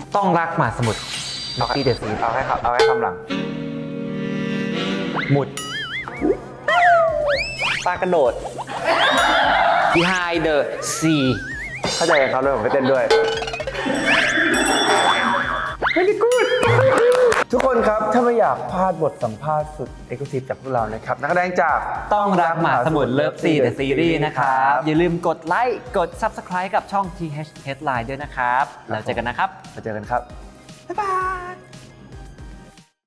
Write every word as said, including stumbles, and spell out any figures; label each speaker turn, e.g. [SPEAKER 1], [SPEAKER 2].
[SPEAKER 1] ต้องรักหมาสมุทรเอาให้เดซี
[SPEAKER 2] เอาให้ครับเอาให้คำหลัง
[SPEAKER 1] หมุด
[SPEAKER 2] ปลากระโดด
[SPEAKER 1] behind the sea
[SPEAKER 2] เข้าใจกันเขาเลยผมไปเต้นด้วยไม่ได้กูดทุกคนครับถ้าไม่อยากพลาดบทสัมภาษณ์สุดเอกลุศิจากพวกเรานะครับนักแสดงจาก
[SPEAKER 1] ต้องรักหมาสมุทรเลิฟซีเดอะซีรีส์นะครับอย่าลืมกดไลค์กด ซับสไครบ์ กับช่อง ที เอช Headline ด้วยนะครับแล้วเจอกันนะครับ
[SPEAKER 2] มาเจอกันครับ
[SPEAKER 1] บ๊ายบาย